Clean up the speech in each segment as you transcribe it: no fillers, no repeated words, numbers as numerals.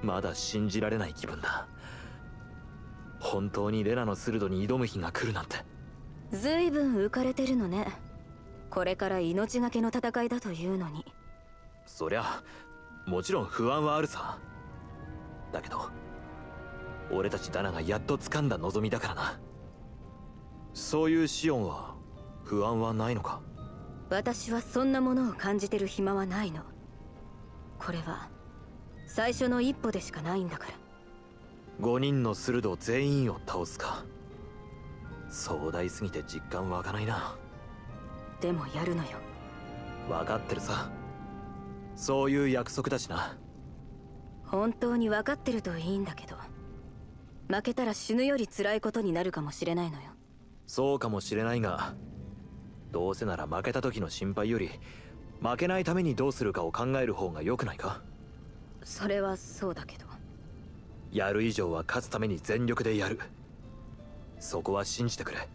まだ信じられない気分だ。本当にレナの鋭に挑む日が来るなんて。 ずいぶん浮かれてるのね。これから命がけの戦いだというのに。 そりゃもちろん不安はあるさ。だけど俺たちダナがやっと掴んだ望みだからな。そういうシオンは不安はないのか？ 私はそんなものを感じてる暇はないの。これは最初の一歩でしかないんだから。 5人の鋭全員を倒すか。壮大すぎて実感湧かないな。 でもやるのよ。 分かってるさ。そういう約束だしな。 本当に分かってるといいんだけど、負けたら死ぬより辛いことになるかもしれないのよ。 そうかもしれないが、どうせなら負けた時の心配より負けないためにどうするかを考える方が良くないか？ それはそうだけど。 やる以上は勝つために全力でやる。そこは信じてくれ。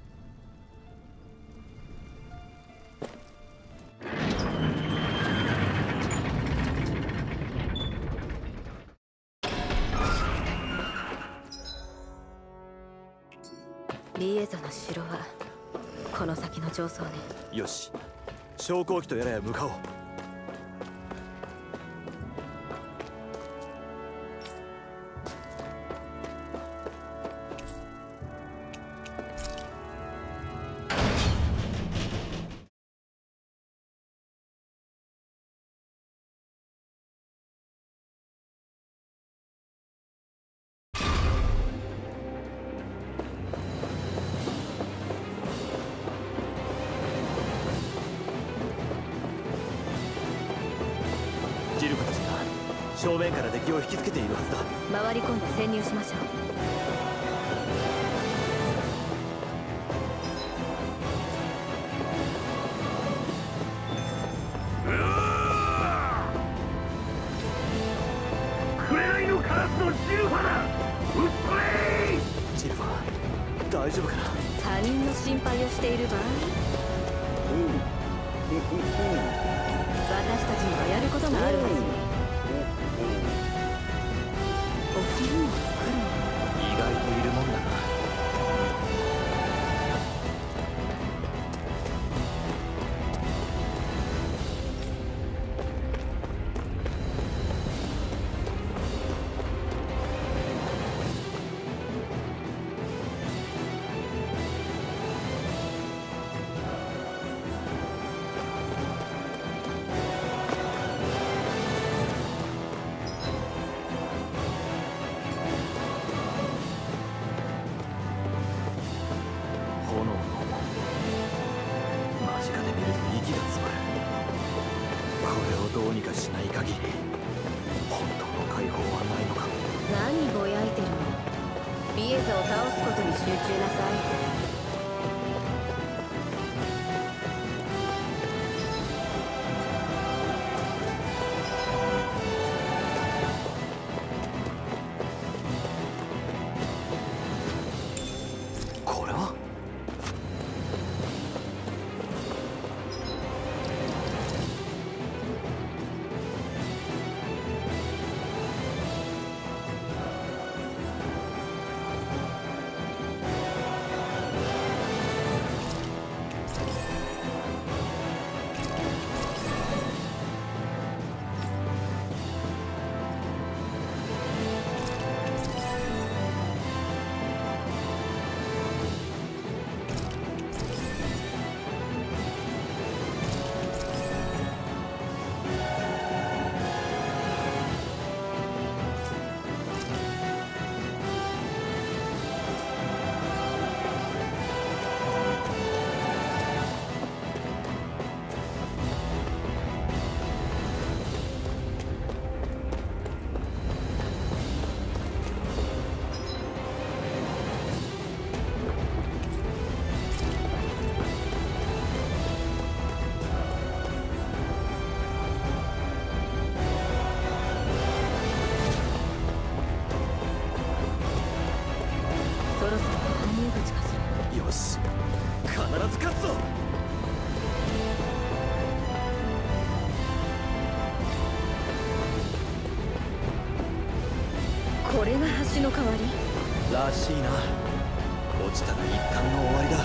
リエゾの城はこの先の上層ね。 よし、昇降機とやらへ向かおう。ジルコたちが正面から敵を引きつけているはずだ。 回り込んで潜入しましょう。 紅のカラスのジルファだ。撃っとれ。 ジルファ、大丈夫かな？ 他人の心配をしている場合、私たちにはやることがあるはずよ。お気にも来るの。 意外といるもんだな。炎の間近で見ると息が詰まる。これをどうにかしない限り本当の解放はないのか。 何ぼやいてるの。リエゾを倒すことに集中なさい。 これは私の代わりらしいな。落ちたら一巻の終わりだ。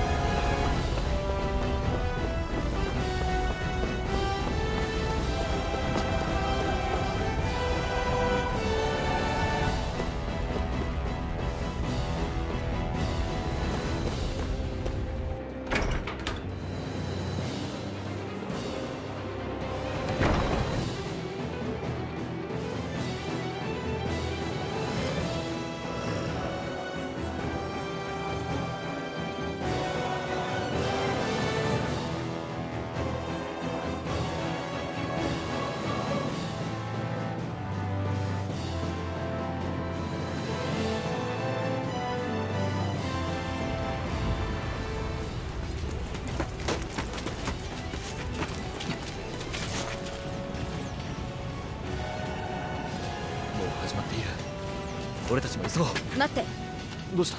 始まっている。俺たちも急ごう。 待って。 どうした？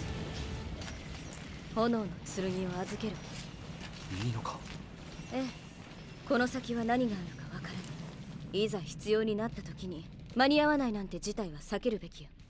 炎の剣を預ける。 いいのか？ ええ、この先は何があるかわからない。いざ必要になった時に間に合わないなんて事態は避けるべきよ。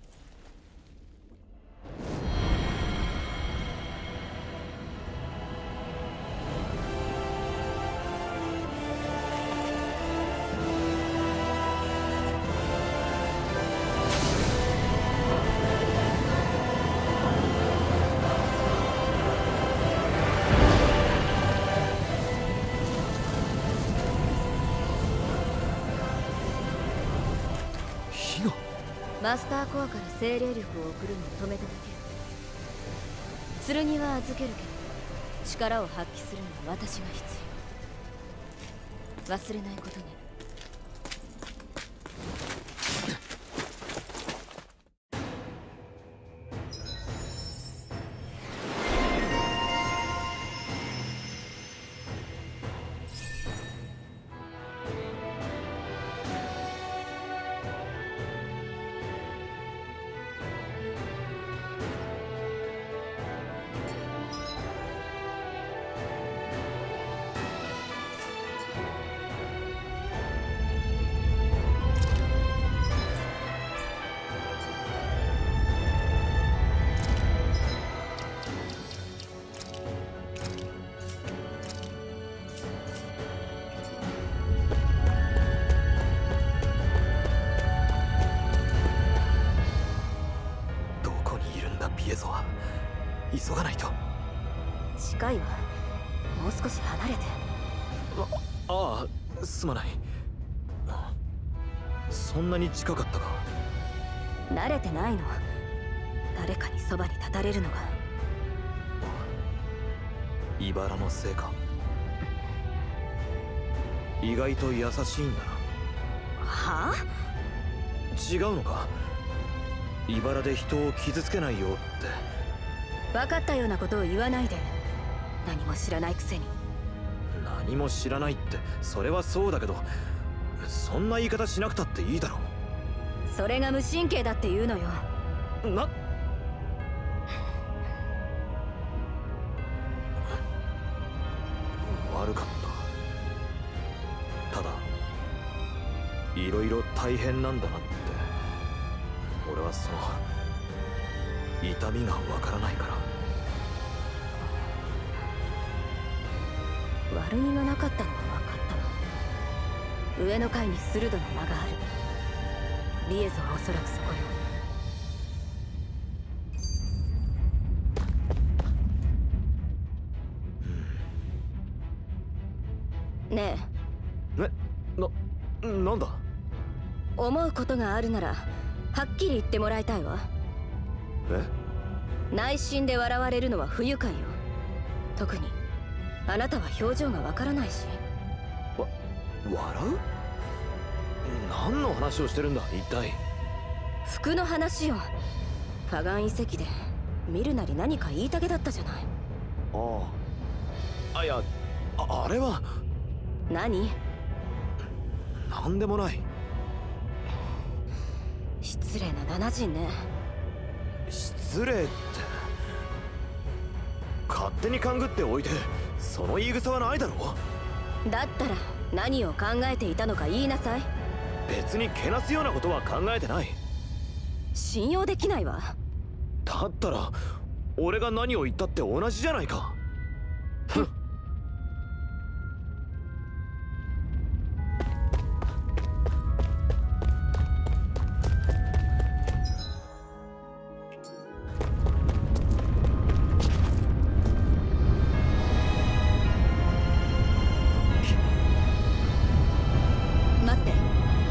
マスターコアから精霊力を送るのを止めただけ。剣は預けるけど力を発揮するのは私が必要。忘れないことね。 急がないと。 近いわ。もう少し離れて。 ああ、すまない。そんなに近かったか？ 慣れてないの。誰かにそばに立たれるのが。 茨のせいか？意外と優しいんだな。 はあ？ 違うのか？茨で人を傷つけないよって。 分かったようなことを言わないで。何も知らないくせに。 何も知らないってそれはそうだけど、そんな言い方しなくたっていいだろう。 それが無神経だって言うのよ。 悪かった。ただいろいろ大変なんだなって。俺はその痛みがわからないから。 悪気がなかったのは分かったわ。上の階に鋭な間がある。リエゾはおそらくそこよ。ねえ。なんだ？ 思うことがあるならはっきり言ってもらいたいわ。内心で笑われるのは不愉快よ。特にあなたは表情がわからないし。 笑う？何の話をしてるんだ一体。 服の話よ。ファガン遺跡で見るなり何か言いたげだったじゃない。 いや、あれは。 何？ なんでもない。 失礼な7人ね。 失礼って。勝手に勘ぐっておいてその言い草はないだろう。 だったら何を考えていたのか言いなさい。 別にけなすようなことは考えてない。 信用できないわ。 だったら俺が何を言ったって同じじゃないか。ふん。 待って。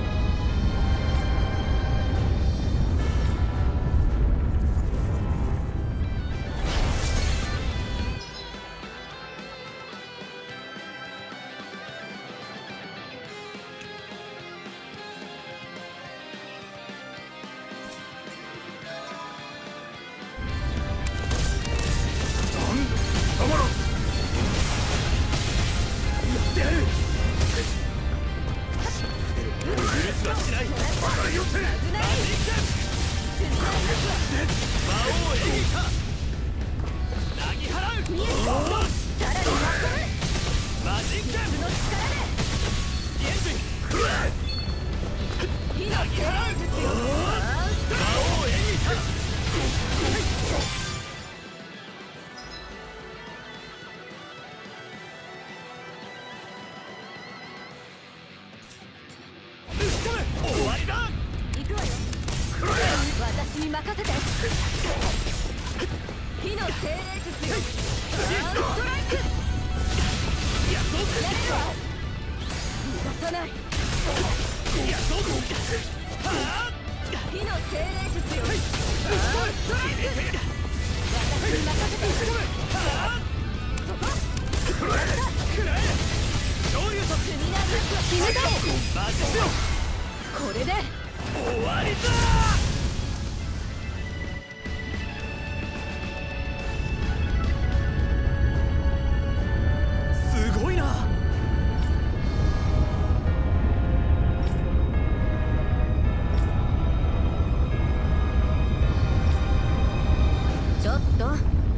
私に任せて。火の精霊術よ。ストライク。やれるわ。逃がさない。火の精霊術よ。ストライク。私に任せて。そこ。決めた。これで終わりだ。すごいな。 ちょっと。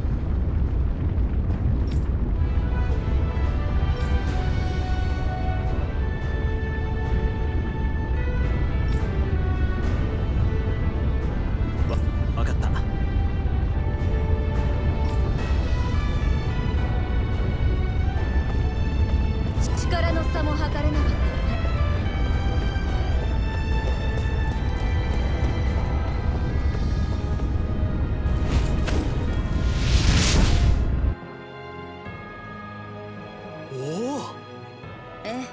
わかった。 力の差も測れなかったわね。 おお。 ええ。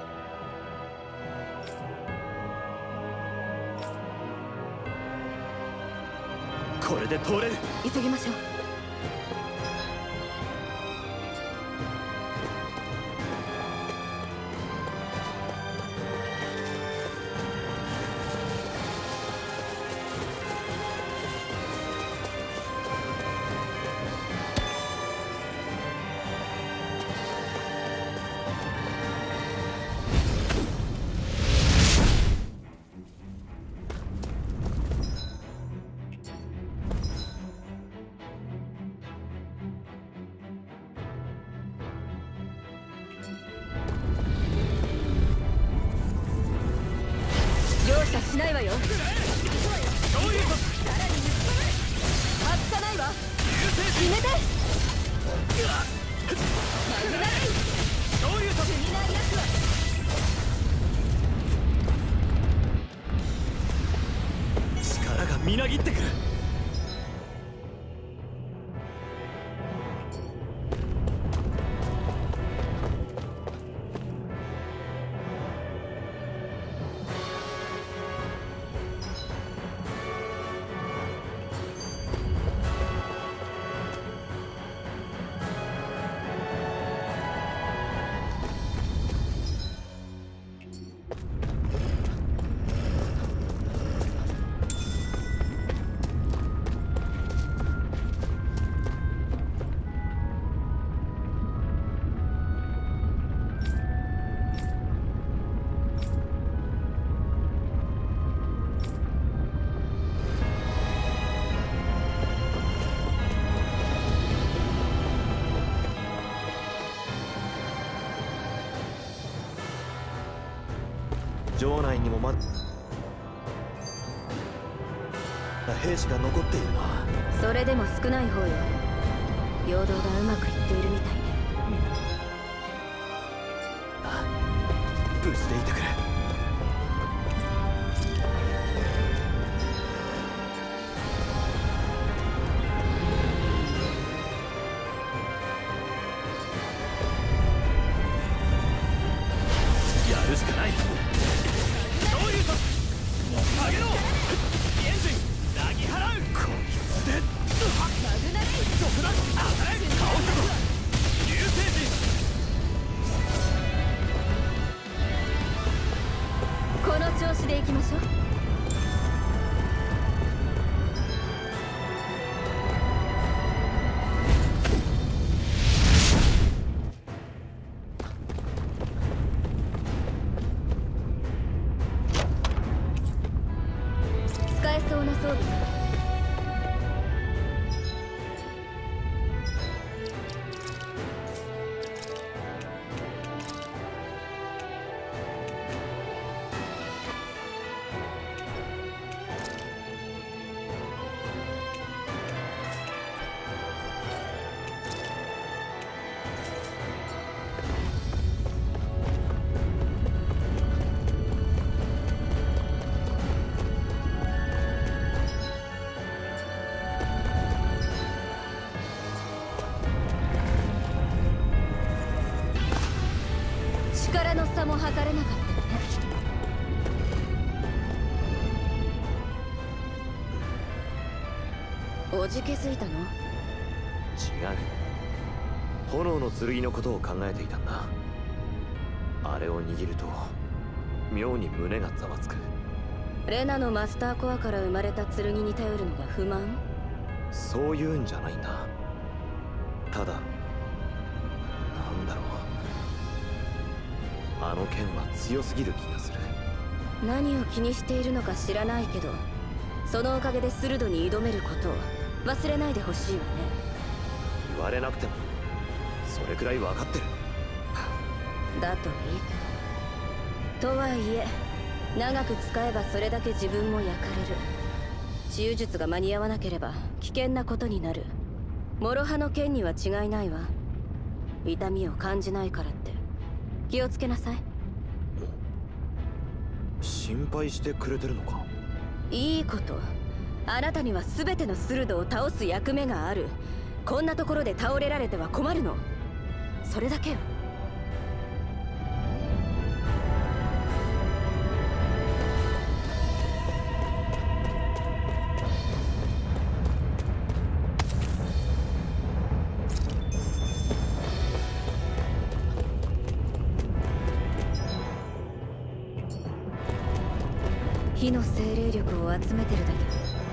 これで通れる。 急ぎましょう。容赦しないわよ。外さないわ。決めて。マグナリー。気になるやつは。 力がみなぎってくる。城内にもまだ兵士が残っているな。 それでも少ない方よ。平等がうまくいっているみたいね。 あ、無事でいてくれ。やるしかない。 どういうと上げろ。エンジンなぎ払う。 こいつでマグナレイどこだ。当たれ。倒したぞ。流星陣。 この調子でいきましょう。使えそうな装備は力の差も測れなかったのね。おじけづいたの？ 違う。炎の剣のことを考えていたんだ。あれを握ると妙に胸がざわつく。 レナのマスターコアから生まれた剣に頼るのが不満？ そういうんじゃないんだ。ただなんだろう、あの剣は強すぎる気がする。 何を気にしているのか知らないけど、そのおかげで鋭に挑めることを忘れないでほしいわね。 言われなくてもそれくらい分かってる。 だといいけど。とはいえ長く使えばそれだけ自分も焼かれる。治癒術が間に合わなければ危険なことになる。諸刃の剣には違いないわ。痛みを感じないからって気をつけなさい。 心配してくれてるのか？ いいこと。あなたには全ての鋭を倒す役目がある。こんなところで倒れられては困るの。それだけよ。火の精霊力を集めてるだけ。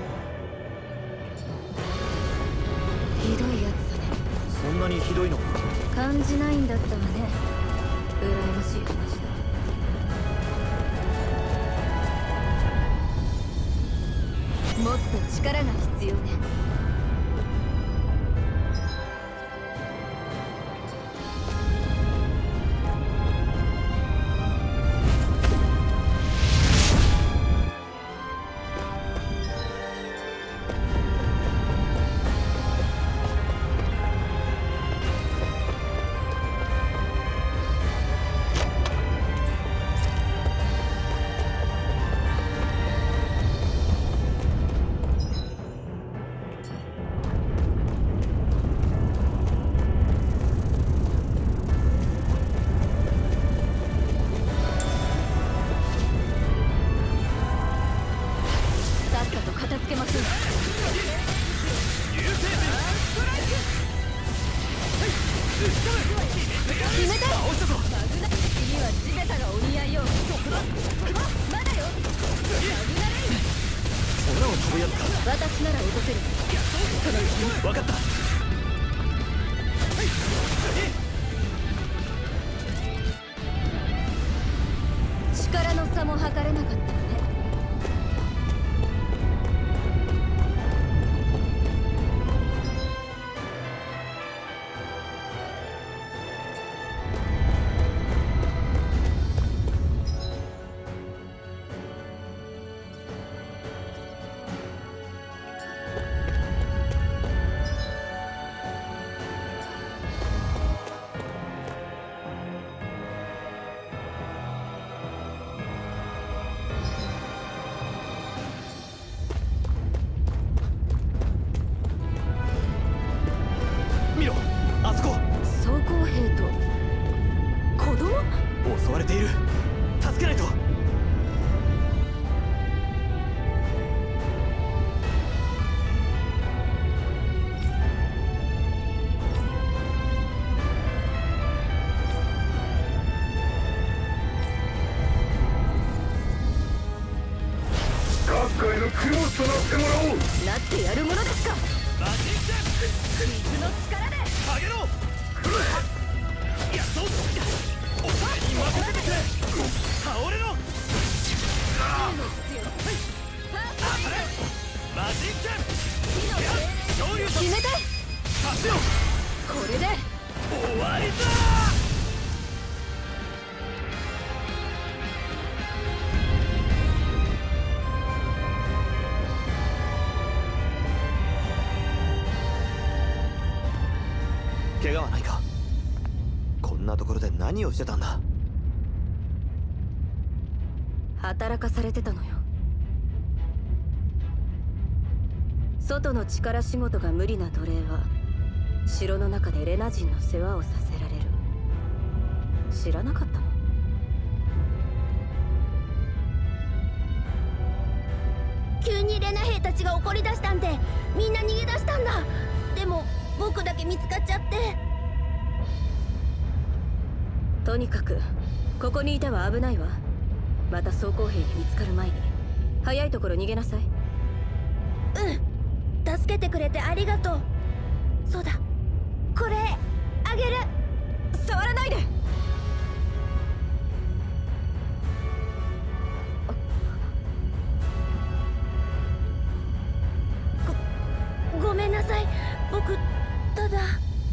ひどいやつだね。 そんなにひどいのか？ 感じないんだったわね。羨ましい話だ。もっと力が必要ね。片付けましょう。決めた。君は地べたがお似合いよ。まだよ。 空を飛ぶやつか？ 私なら落とせる。 分かった。 力の差も測れなかったわね。 襲われている。助けないと。 各界のクロスとなってもらおう。 なってやるものですか。 マジン水の力であげろ。やっと俺に任せてくれ。倒れろ。当たれ。マジンチェン。昇竜と決めて。 勝つよ。 これで終わりだ。 怪我はないか。こんなところで何をしてたんだ。 働かされてたのよ。外の力仕事が無理な奴隷は城の中でレナ人の世話をさせられる。知らなかったの？ 急にレナ兵たちが怒り出したんでみんな逃げ出したんだ。でも僕だけ見つかっちゃって。 とにかくここにいては危ないわ。また装甲兵に見つかる前に早いところ逃げなさい。 助けてくれてありがとう。そうだ、これあげる。 触らないで。 ごめんなさい。僕ただ。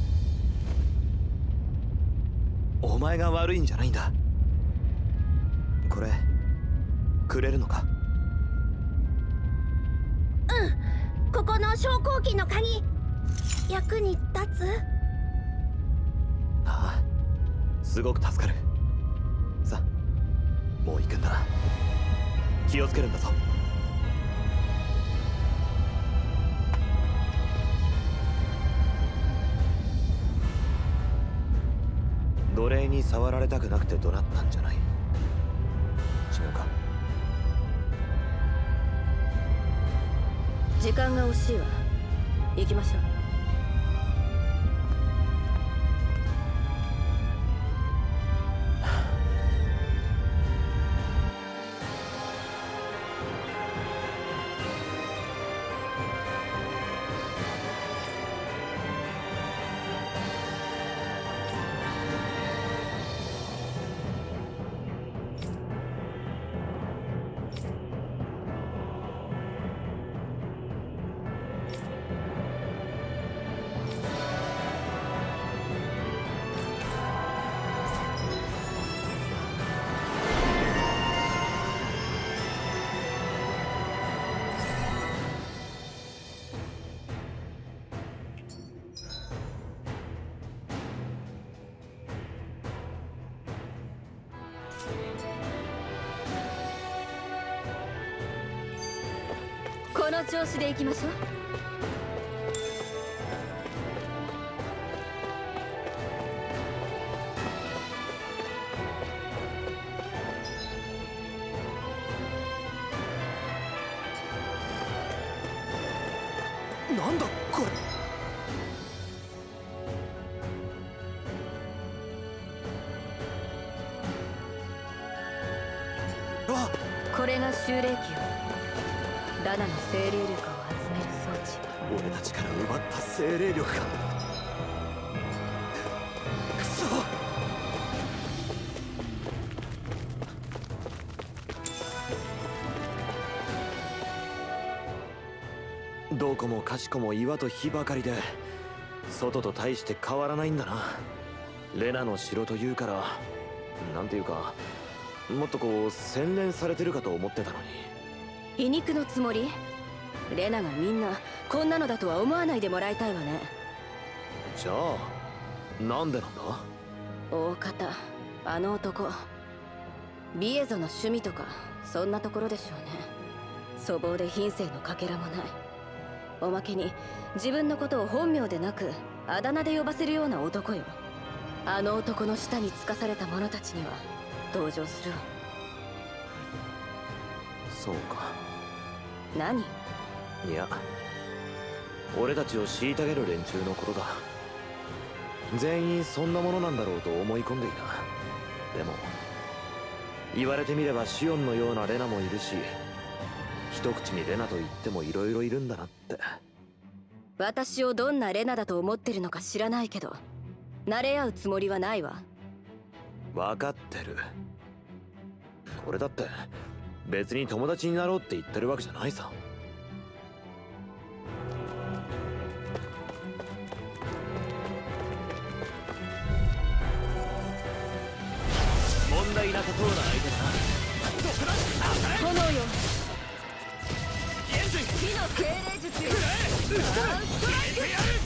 お前が悪いんじゃないんだ。これくれるのか。 ここの昇降機の鍵役に立つ？ ああ、すごく助かる。さあもう行くんだな。気をつけるんだぞ。奴隷に触られたくなくて怒鳴ったんじゃない。違うか。 時間が惜しいわ。行きましょう。この調子で行きましょう。 なんだこれ。あ、 これが修霊機よ。ダナの精霊力を集める装置。 俺たちから奪った精霊力か。くそ。どこもかしこも岩と火ばかりで外と大して変わらないんだな。レナの城というからなんていうかもっとこう洗練されてるかと思ってたのに。 皮肉のつもり？レナがみんなこんなのだとは思わないでもらいたいわね。 じゃあなんでなんだ。 大方あの男ビエゾの趣味とかそんなところでしょうね。粗暴で品性のかけらもない。おまけに自分のことを本名でなくあだ名で呼ばせるような男よ。 あの男の下につかされた者たちには同情するわ。 そうか。 何？ いや、俺たちを虐げる連中のことだ。全員そんなものなんだろうと思い込んでいた。でも言われてみればシオンのようなレナもいるし、一口にレナと言っても色々いるんだなって。 私をどんなレナだと思ってるのか知らないけど、慣れ合うつもりはないわ。 分かってる。俺だって別に友達になろうって言ってるわけじゃないさ。問題なさそうな相手だな。 炎よ、 エンジン火の精霊術よ。アンストライ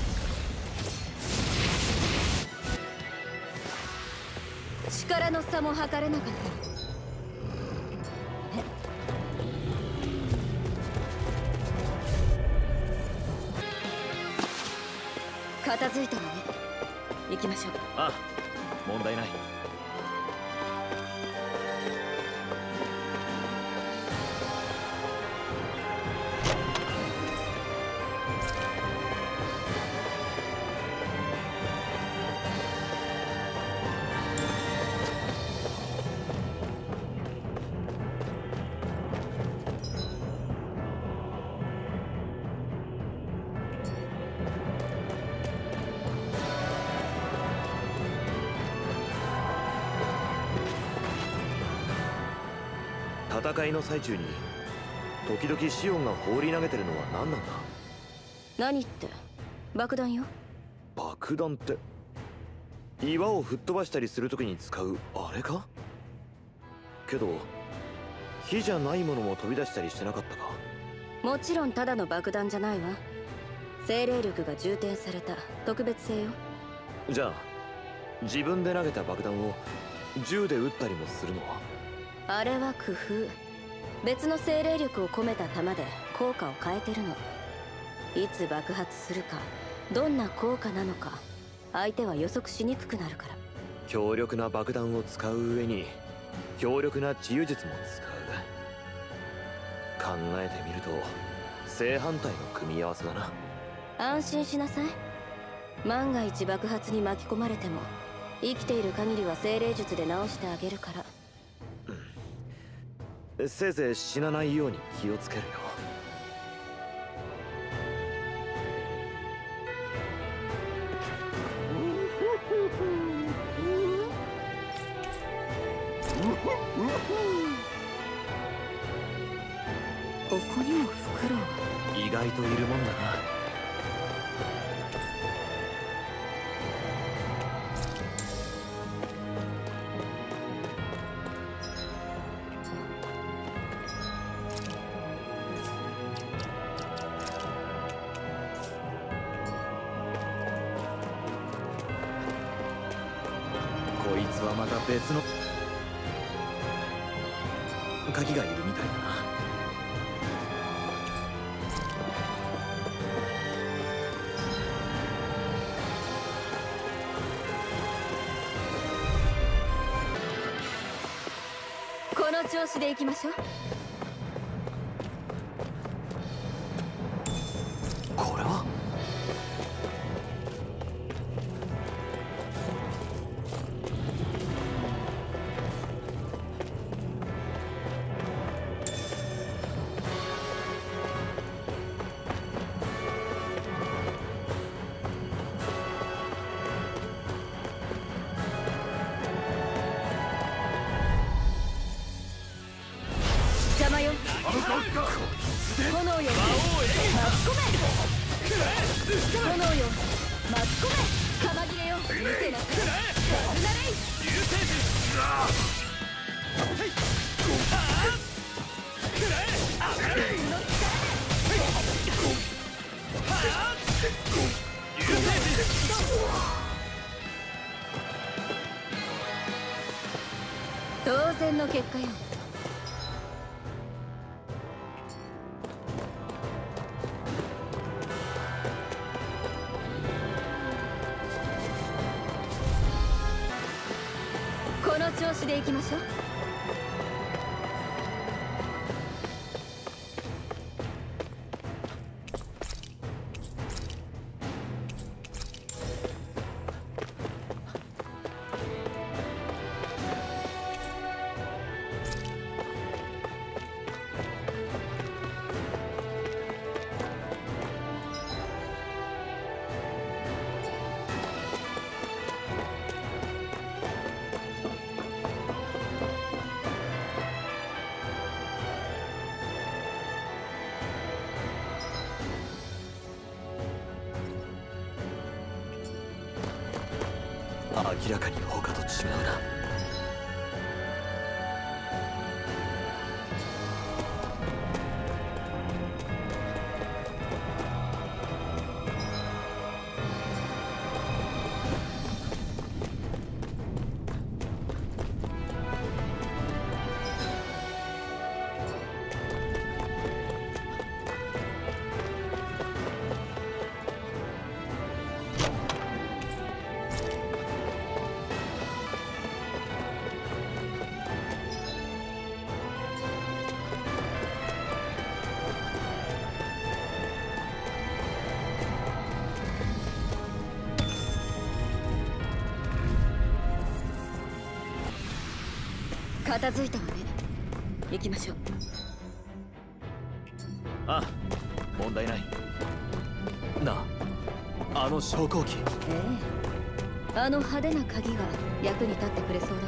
ク。力の差も測れなかった。片付いたわね。行きましょう。 ああ、問題ない。戦いの最中に時々シオンが放り投げてるのは何なんだ？ 何って？爆弾よ。 爆弾って岩を吹っ飛ばしたりするときに使うあれか？けど火じゃないものも飛び出したりしてなかったか？ もちろんただの爆弾じゃないわ。精霊力が充填された特別性よ。 じゃあ自分で投げた爆弾を銃で撃ったりもするのは？ あれは工夫。別の精霊力を込めた弾で効果を変えてるの。いつ爆発するか、どんな効果なのか、相手は予測しにくくなるから。 強力な爆弾を使う上に強力な治癒術も使う。考えてみると正反対の組み合わせだな。 安心しなさい。万が一爆発に巻き込まれても生きている限りは精霊術で治してあげるから。 せいぜい死なないように気をつけるよ。 ここにもフクロウが。 意外といるもんだな。こいつはまた別の鍵がいるみたいだな。 この調子で行きましょう。 これは邪魔よ。炎よ、巻き込め。炎よ、巻き込め。玉切れよ、見てなくて。ダブナレイ。 流星陣はいくらえあぶれ流星陣当然の結果よ。 調子でいきましょう。 明らかに他と違うな。片付いたわね。行きましょう。 ああ、問題ない。なあ、あの昇降機。 ええ、あの派手な鍵が役に立ってくれそうだわ。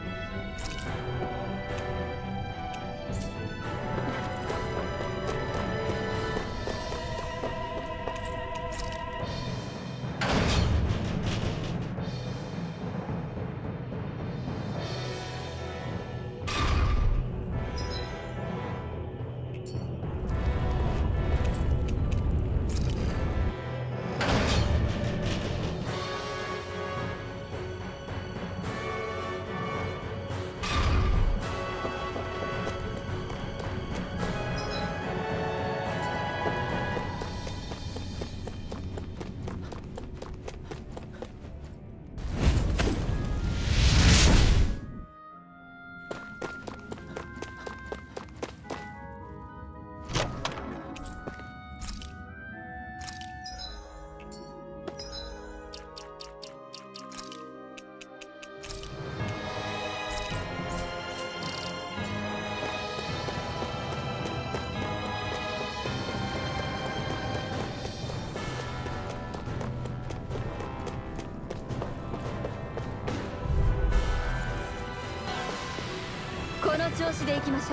この調子でいきましょう。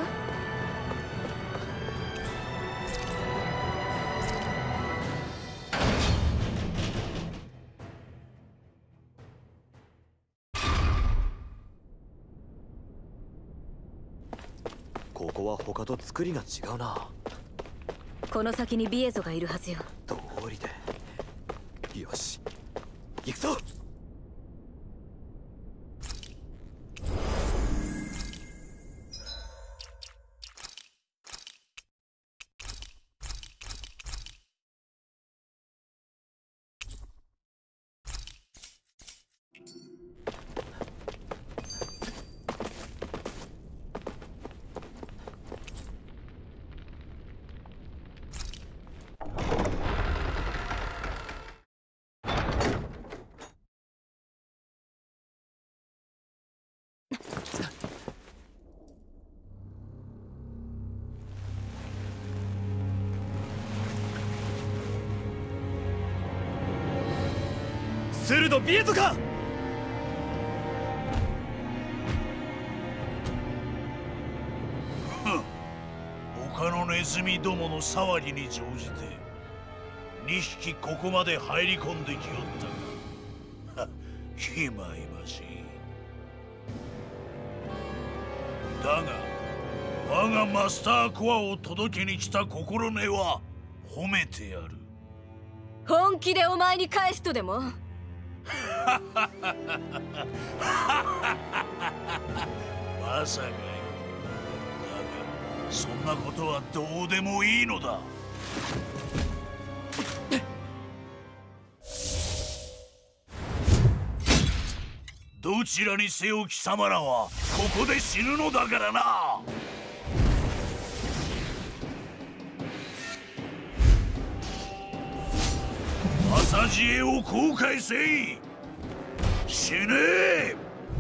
ここは他と作りが違うな。 この先にビエゾがいるはずよ。 通りで。よし、行くぞ。スルドビエゾか。 他のネズミどもの騒ぎに乗じて2匹ここまで入り込んできよったが、ひまいましい。だが我がマスターコアを届けに来た心根は褒めてやる。 本気でお前に返すとでも？ まさかよ。だがそんなことはどうでもいいのだ。どちらにせよ貴様らはここで死ぬのだからな。朝知恵を後悔せい。死ねえ。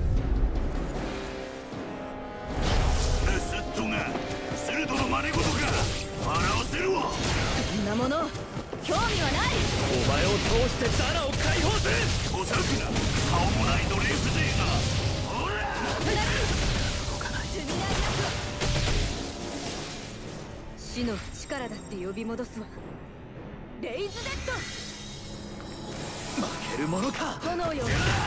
盗っ人がスルドの真似事か。笑わせるわ。 そんなもの興味はない。 お前を通してダナを解放する。 小作な顔もない奴隷風情が。ほら動かない。 死の淵からだって呼び戻すわ。レイズデッド。 負けるものか。 炎よ巻き込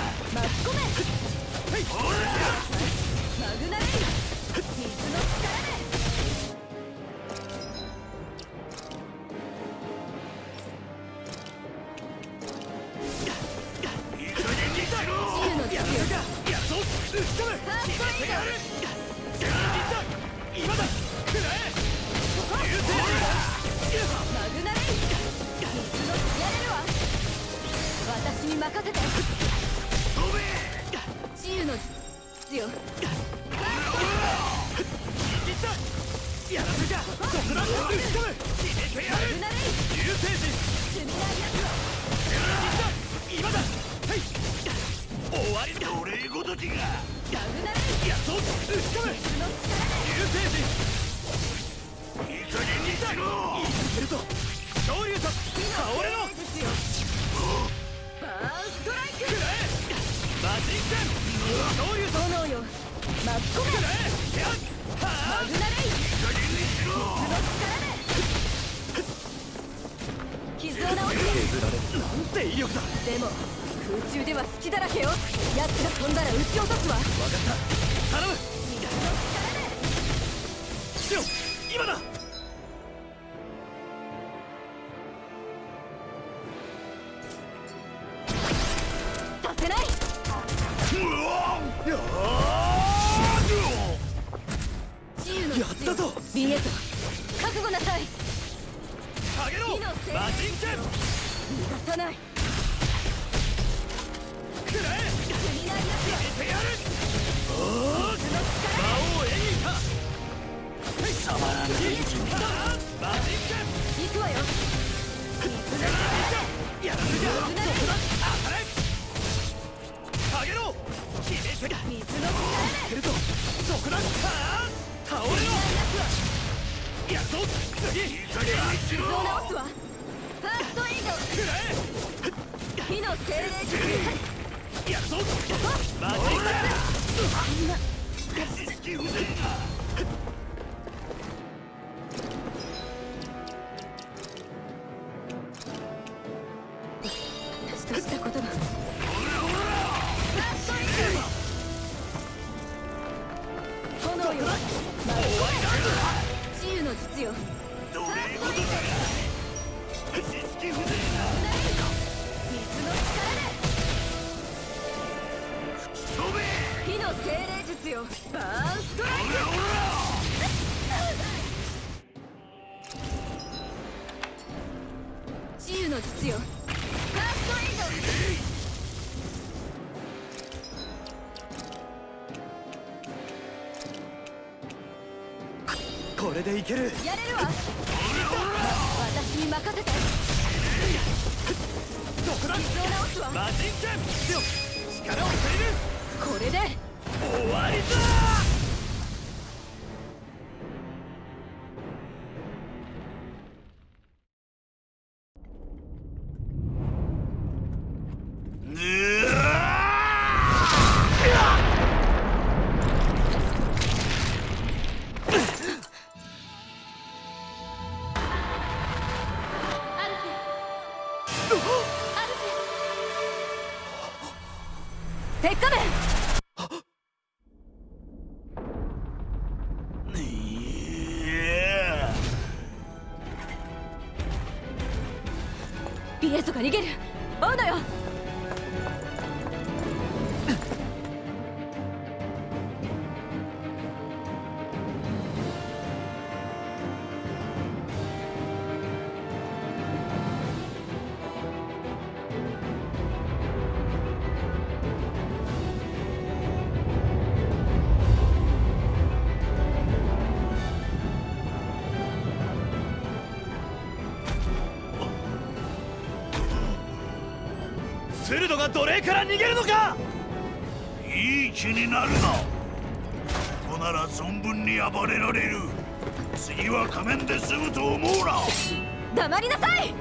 め。 ほらマグナレイ水の力で。 いい加減にしろ。 自由の自由。 やっと打ち込む。 ファーストエイド。 今だ。くらえ。 マグナレイ水のやれるわ。私に任せて。 飛べ。 自由の自由。 やらせじゃ。そこだ。打ち込む。決めてやる。 マグナレイ流星人。 罪ないやつは今だ。はい終わりだ。 奴隷ごときが。 マグナレイやっと打ち込む。 水の力で。 流星人。 いい加減にしろ。 いるぞ。昇竜と倒れろ。 ですよ。バーンストライク。 くらえ。マジン剣。昇竜と炎よ巻き込め。 くらえ。やっマグナレイいい加減にしろ。 水の力で。傷を治して。 削られる。なんて威力だ。 でも空中では隙だらけよ。奴が飛んだら撃ち落とすわ。 分かった。頼む。 水の力で。 シオン今だ。 させない。自由のやったぞ。 リネット覚悟なさい。 下げろ。 火のせいマジン剣。 逃がさない。 くらえ。 罪ないやつは決めてやる。魔王エニーか。 たまらない。 マジン剣。 行くわよ。 やられる。 マグナレイ当たれ。下げろ。決めて。 水の力で。 蹴るぞ。そこだ。倒れろ。やっと次。いい加減にし傷をろ。 治すわ。ファーストエイド。 くらえ。 火の精霊術。 やっとマジン剣。 知識不全が。 私としたことが。 ほらほら。 ファーストエイド。炎よ巻き込め。自由の実よ。 奴隷ごときが。知識不全が。 水の力飛べ。 で。火の精霊術よ。バーンストライほらほら。 ク。自由の実よ。ファーストエイこれでいける。 ド。やれるわ。私に任せて。 どこだ。 傷を治すわ。 マジン剣。強く力を借りる。 これで。 終わりだ。 鉄仮面。ピエゾが逃げる。追うのよ。 奴隷から逃げるのか。 いい気になるな。ここなら存分に暴れられる。次は仮面で済むと思うな。 黙りなさい。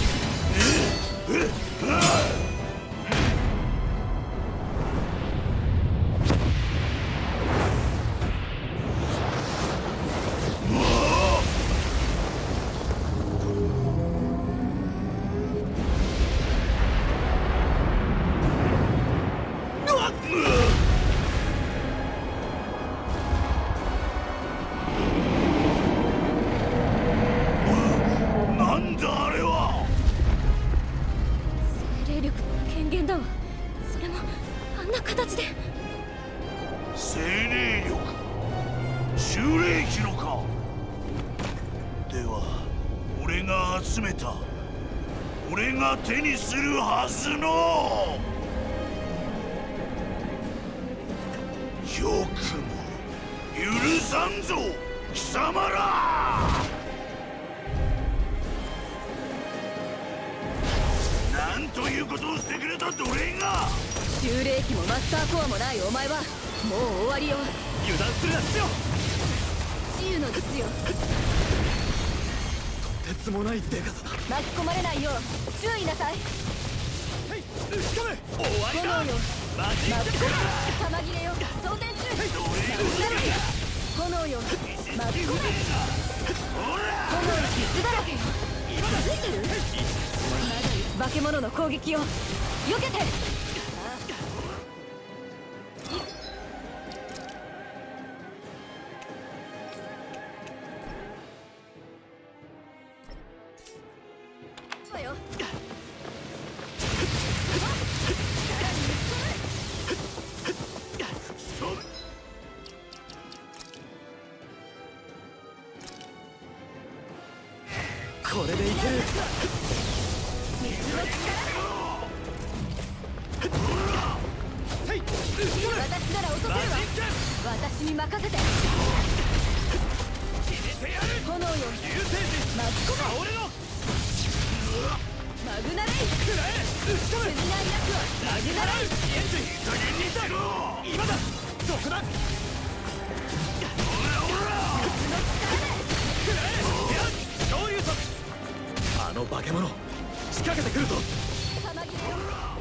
なんだあれは。 精霊力の権限だわ。それもあんな形で。 精霊力、修霊機のか。では俺が集めた、俺が手にするはずの。よくも許さんぞ貴様ら。なんということをしてくれた奴隷が。 修霊機もマスターコアもないお前はもう終わりよ。 油断するなシオン。 自由の実よ。 とてつもないデカさだ。 巻き込まれないよう注意なさい。 はい、打ち込め。終わりだ。 炎よマジ巻き込め。玉切れよ装填中。炎よ巻き込め。炎傷だらけよ。気づいてる？化け物の攻撃を避けて。よこれでいける。 私なら落とせるわ。私に任せて。炎よ巻き込め。 俺のマグナレイ不利な役はマグナレイ。 加減にしろ。 今だ。そこだ。どういうと。あの化け物仕掛けてくるぞ。 玉切れよ。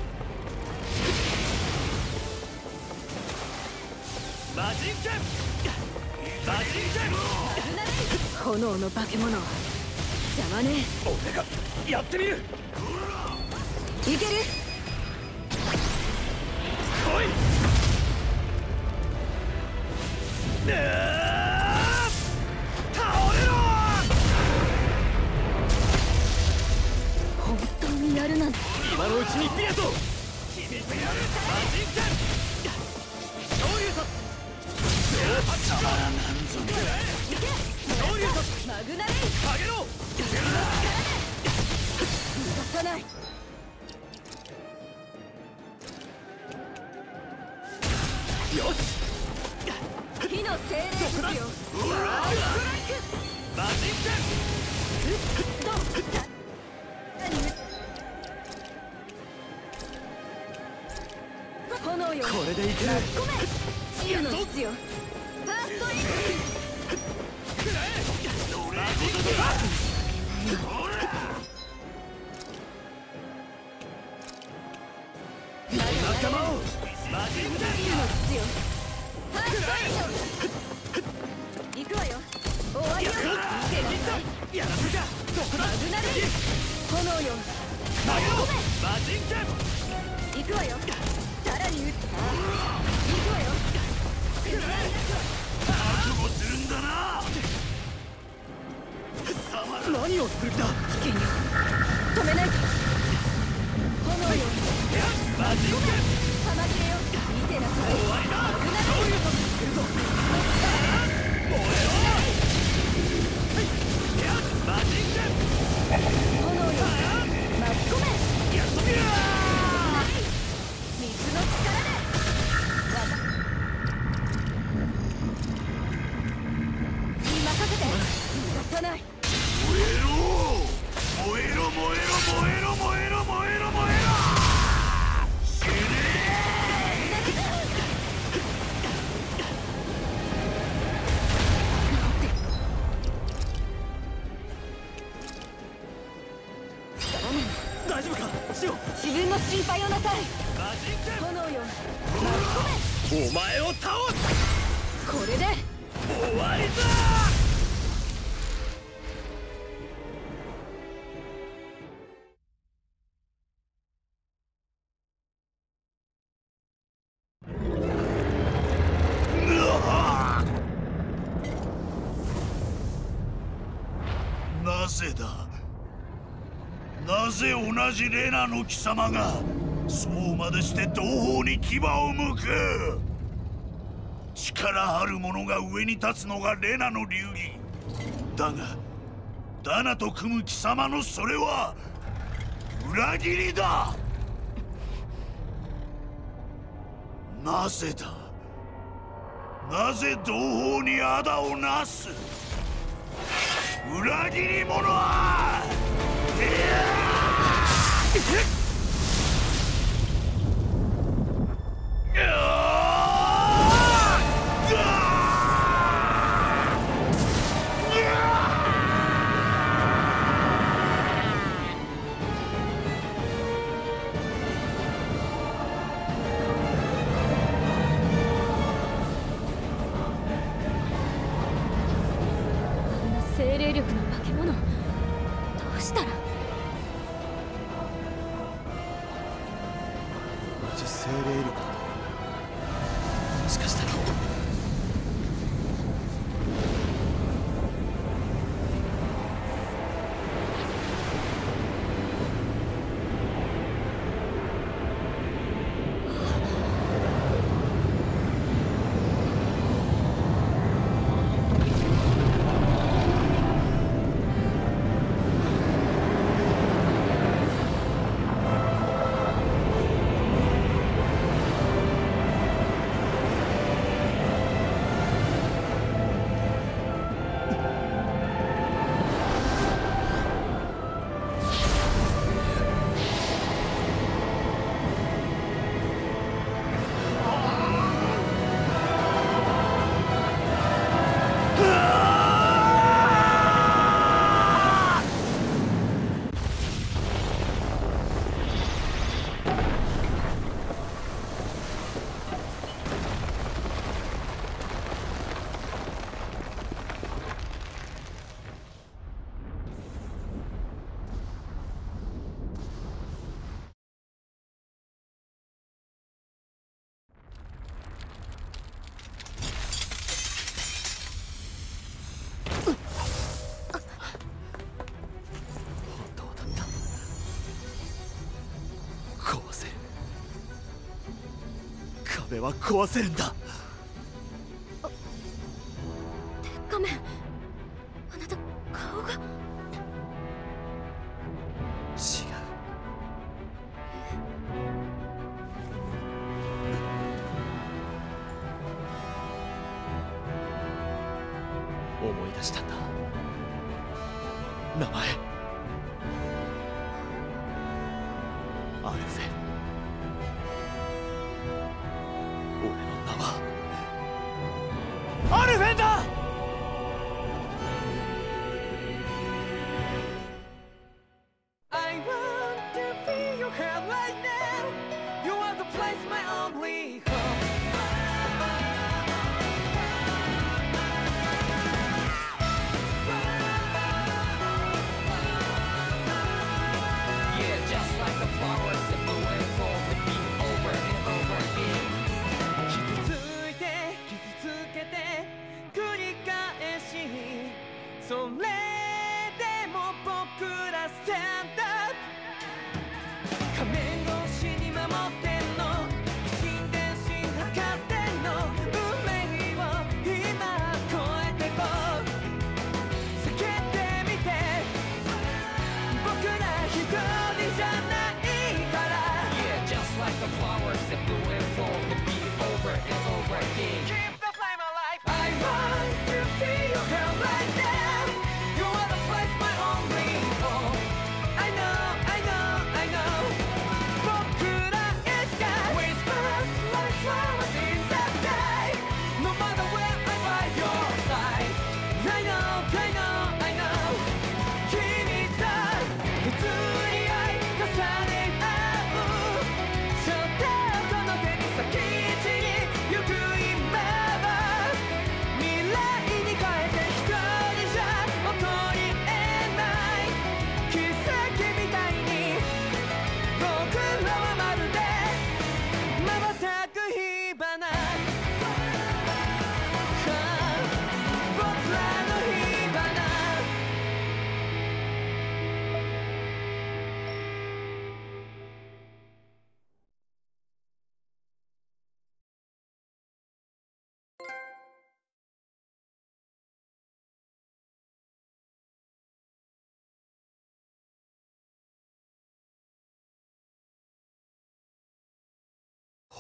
マジンケン。マジンケン。 マグナレイ炎の化け物邪魔ね。 俺がやってみる。 いける。 来い。倒れろ。 本当にやるなんて。 今のうちにピエト。決めてやる。マジンケン。昇竜突。たまらなんぞ。昇竜突。 マグナレイ上げろ。 逃がさない。 よし。 火の精霊ですよ。マジンケン。 ドン。炎よこれでいける。 ごめん。自由の実よ。ファーストイン仲間を。 自由の実よ。ファーストイン行くわよ。終わりよ。見てなさい。 やらせか。 マグナレイ炎よ投げろ。マジンケン。 行くわよ。さらに撃つ。行くわよ。 覚悟するんだな。 何をする気だ。 危険よ。止めないと。炎よマジンケン。 玉切れよ。見てなさい。 終わりだ。 マグナレイ来るぞ。燃えろ。マジンケン。 炎よ巻き込め。 やっとみる。 水の力で。に任せて。逃がさない。 燃えろ燃えろ燃えろ燃えろ燃えろ燃えろ燃えろ。 お前を倒す。 これで終わりだ。 なぜだ。なぜ同じレナの貴様がそうまでして同胞に牙を向く。力ある者が上に立つのがレナの流儀だが、ダナと組む貴様のそれは裏切りだ。なぜだ。なぜ同胞に仇をなす。裏切り者は。 精霊力の化け物、どうしたら。 同じ精霊力だと。もしかしたら壁は壊せるんだ。 鉄仮面、あなた顔が。違う。 思い出したんだ。名前アルフェン。俺の名はアルフェンだ。 それでも僕らスタンドアップ。仮面越しに守ってんの、一心伝心測ってんの。運命を今超えてこう。叫んでみて、僕ら一人じゃないから。 Yeah, just like the flowers that bloom and fall, repeat over and over again. Keep the flame alive. I want to feel your hell right now.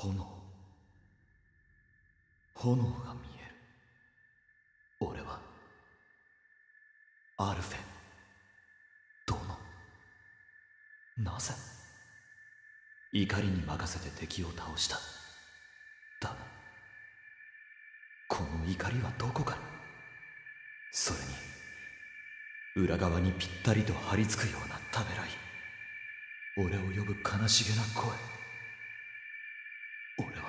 炎が見える。俺はアルフェン殿。なぜ怒りに任せて敵を倒した。だがこの怒りはどこから。それに裏側にぴったりと張り付くようなためらい。俺を呼ぶ悲しげな声。俺は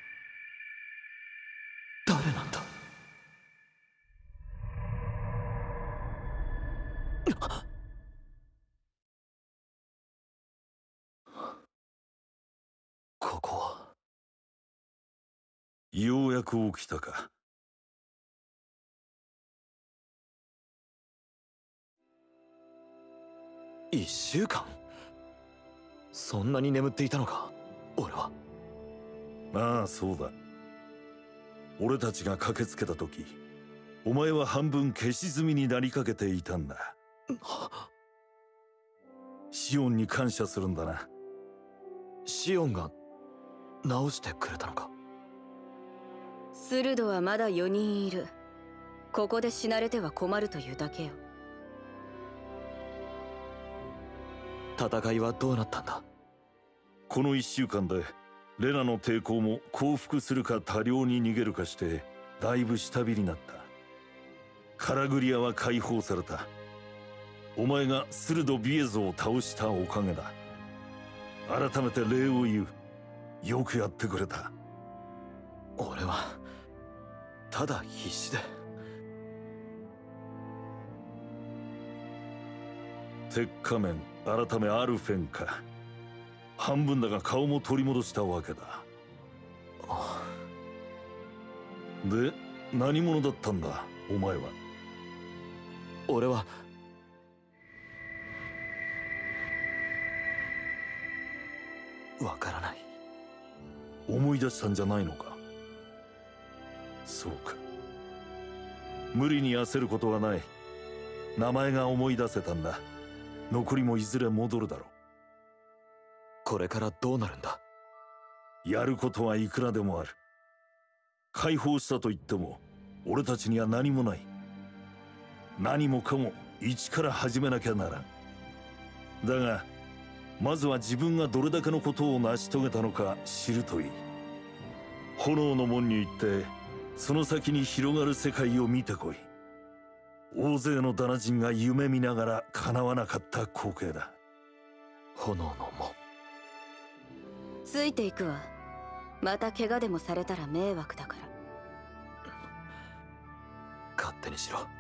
誰なんだ。ここは。 ようやく起きたか。 1週間。そんなに眠っていたのか俺は。 ああ、そうだ。俺たちが駆けつけた時、お前は半分消し済みになりかけていたんだ。シオンに感謝するんだな。 シオンが直してくれたのか。 スルドはまだ4人いる。ここで死なれては困るというだけよ。 戦いはどうなったんだ。 この1週間でレナの抵抗も降伏するか多量に逃げるかしてだいぶ下火になった。カラグリアは解放された。お前がスルド・ビエゾを倒したおかげだ。改めて礼を言う。よくやってくれた。 俺はただ必死で。 鉄仮面改めアルフェンか。半分だが顔も取り戻したわけだ。で、何者だったんだお前は。 俺はわからない。 思い出したんじゃないのか。そうか。無理に焦ることはない。名前が思い出せたんだ。残りもいずれ戻るだろう。 これからどうなるんだ。 やることはいくらでもある。解放したと言っても俺たちには何もない。何もかも一から始めなきゃならん。だがまずは自分がどれだけのことを成し遂げたのか知るといい。炎の門に行ってその先に広がる世界を見てこい。大勢のダナ人が夢見ながら叶わなかった光景だ。 炎の門。 ついていくわ。また怪我でもされたら迷惑だから。 勝手にしろ。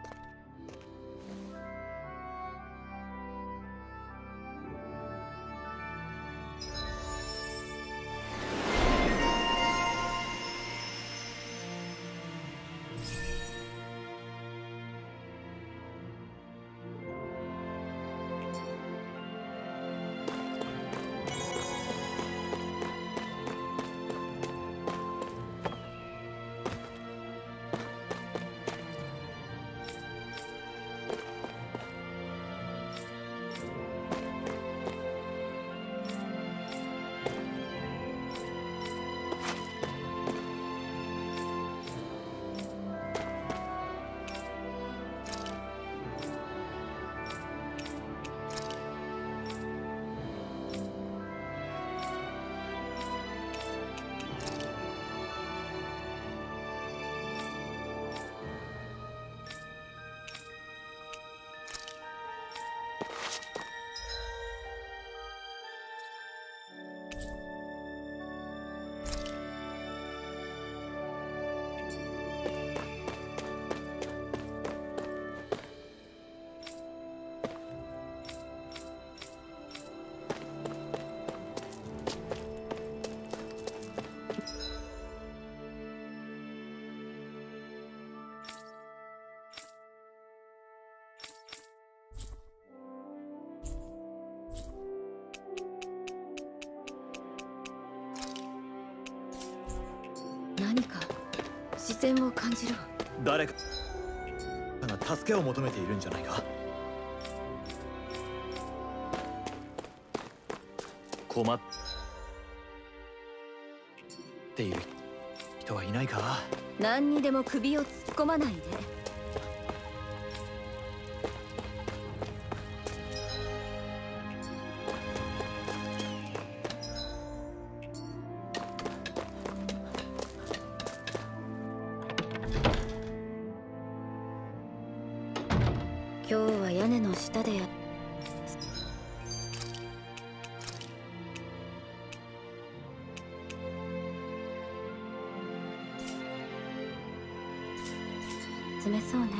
何か視線を感じるわ。 誰かが助けを求めているんじゃないか。 っている人はいないか？ 何にでも首を突っ込まないで。今日は屋根の下で詰めそうね。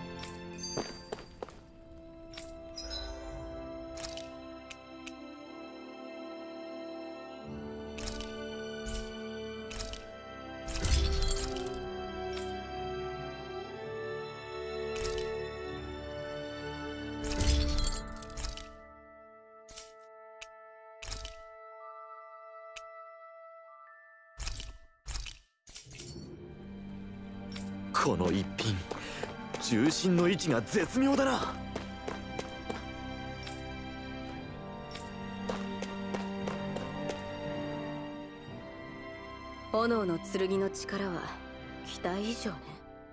この一品、重心の位置が絶妙だな。 炎の剣の力は期待以上ね。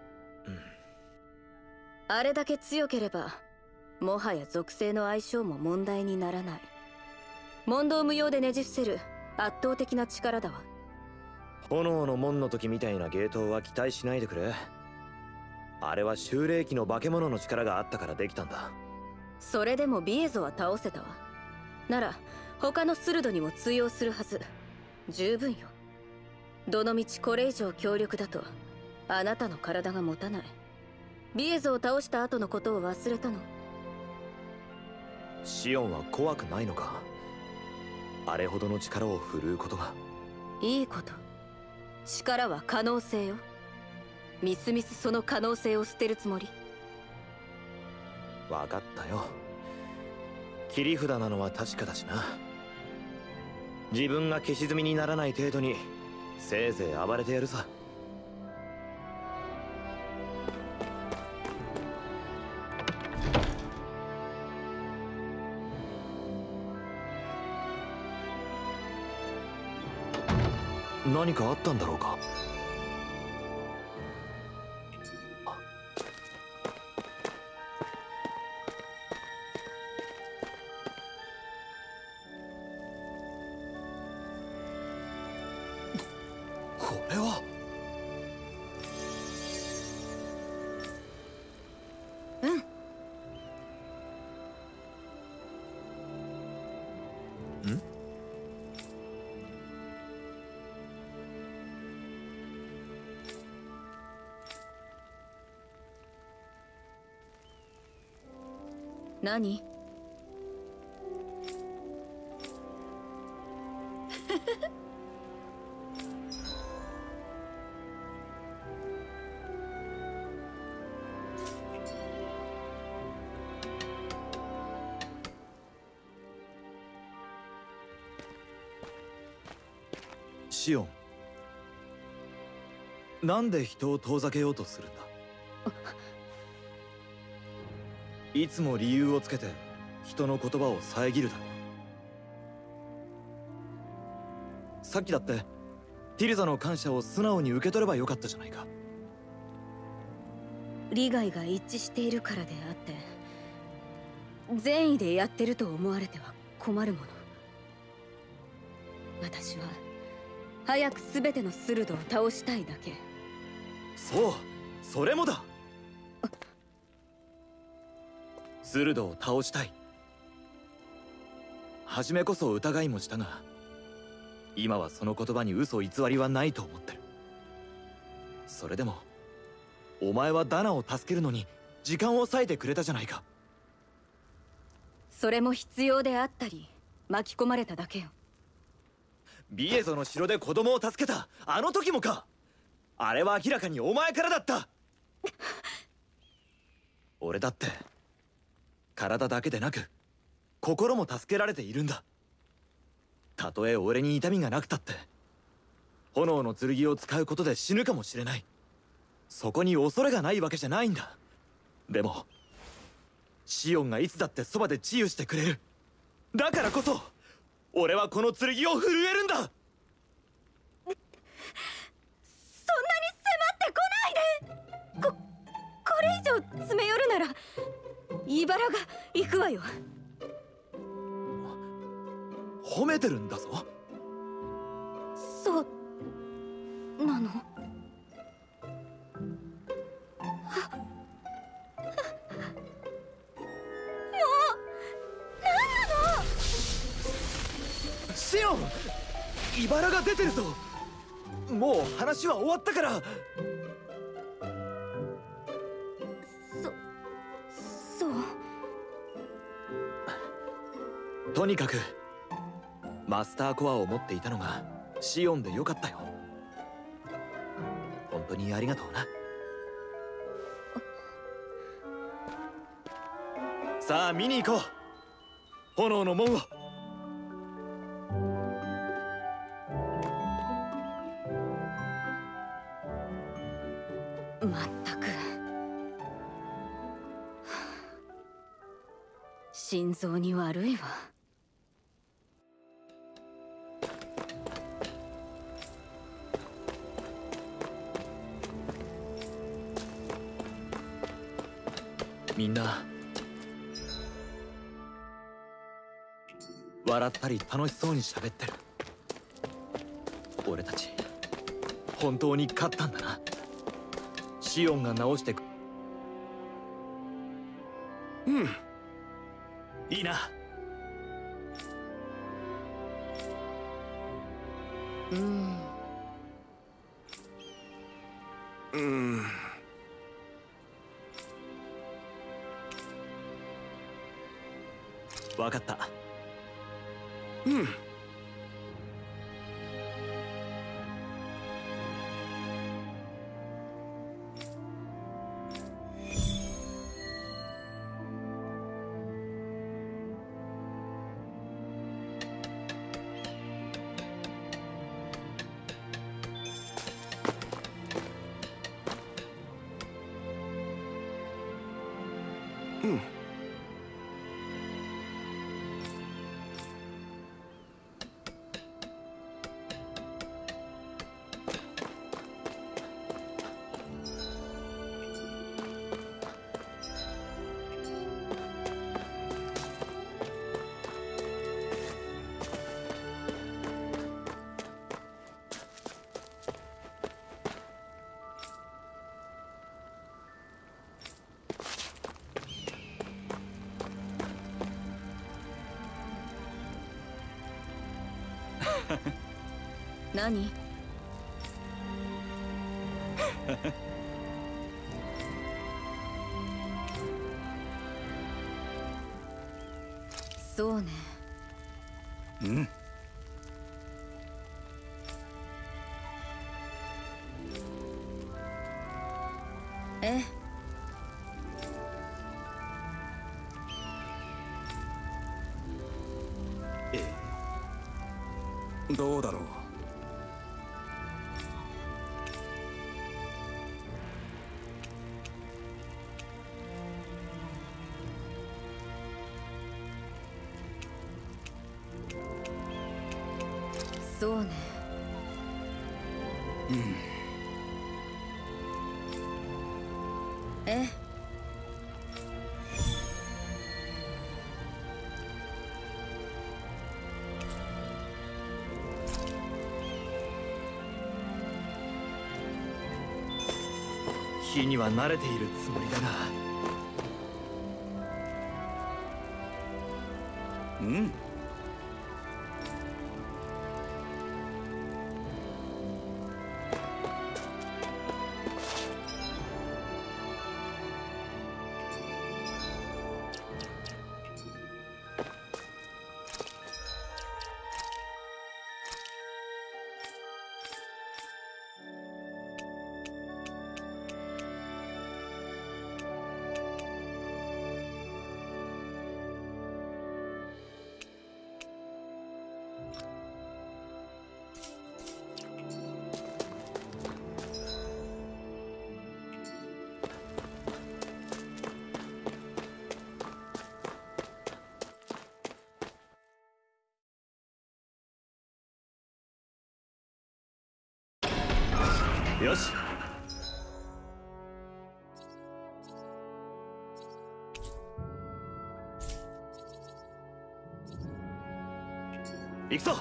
あれだけ強ければもはや属性の相性も問題にならない。問答無用でねじ伏せる圧倒的な力だわ。 炎の門の時みたいな芸当は期待しないでくれ。あれは修霊期の化け物の力があったからできたんだ。 それでもビエゾは倒せたわ。なら他のスルドにも通用するはず。十分よ。どのみちこれ以上強力だとあなたの体が持たない。ビエゾを倒した後のことを忘れたの？ シオンは怖くないのか？あれほどの力を振るうことが。 いいこと。力は可能性よ。みすみすその可能性を捨てるつもり？ 分かったよ。切り札なのは確かだしな。自分が消し済みにならない程度にせいぜい暴れてやるさ。何かあったんだろうか？これは。ん？ 何？ シオン、なんで人を遠ざけようとするんだ？いつも理由をつけて人の言葉を遮るだろう。さっきだってティルザの感謝を素直に受け取ればよかったじゃないか。 利害が一致しているからであって、善意でやってると思われては困るもの。私は早く全てのスルドを倒したいだけ。 そう、それもだ。スルドを倒したい。初めこそ疑いもしたが、今はその言葉に嘘偽りはないと思ってる。それでもお前はダナを助けるのに時間を割いてくれたじゃないか。 それも必要であったり巻き込まれただけよ。 ビエゾの城で子供を助けたあの時もか。あれは明らかにお前からだった。俺だって体だけでなく心も助けられているんだ。たとえ俺に痛みがなくたって炎の剣を使うことで死ぬかもしれない。そこに恐れがないわけじゃないんだ。でもシオンがいつだってそばで治癒してくれる。だからこそ俺はこの剣を震えるんだ。 を詰め寄るなら茨が行くわよ。 褒めてるんだぞ。 そうなの？ シオン、茨が出てるぞ。もう話は終わったから。 そう。 とにかくマスターコアを持っていたのがシオンでよかったよ。本当にありがとうな。さあ見に行こう、炎の門を。 まったく心臓に悪いわ。 みんな笑ったり楽しそうに喋ってる。俺たち本当に勝ったんだな。シオンが直してく。いいな。わかった。 何？そうね。ええ。どうだろう。 そうね。え火には慣れているつもりだが。よし。 行くぞ。